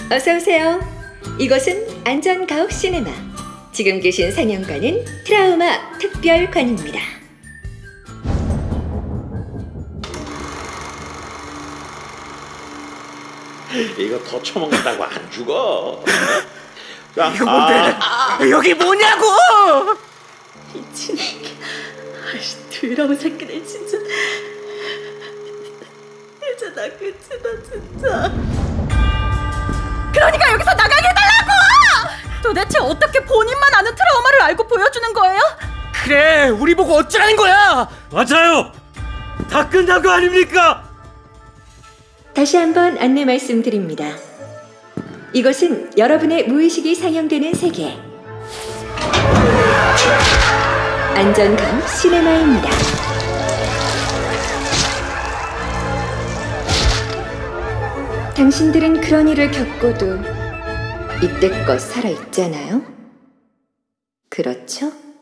어서 오세요. 이곳은 안전가옥 시네마. 지금 계신 상영관은 트라우마 특별관입니다. 이거 더 처먹는다고 안 죽어. 자, 이거 뭔데? 여기 뭐냐고! 미친 새끼. 아이씨, 더러운 새끼들 진짜. 이제 나 끝이다 진짜. 그러니까 여기서 나가게 해달라고! 도대체 어떻게 본인만 아는 트라우마를 알고 보여주는 거예요? 그래, 우리 보고 어쩌라는 거야! 맞아요! 다 끝난 거 아닙니까? 다시 한번 안내 말씀드립니다. 이곳은 여러분의 무의식이 상영되는 세계 안전가옥 시네마입니다. 당신들은 그런 일을 겪고도 이때껏 살아있잖아요? 그렇죠?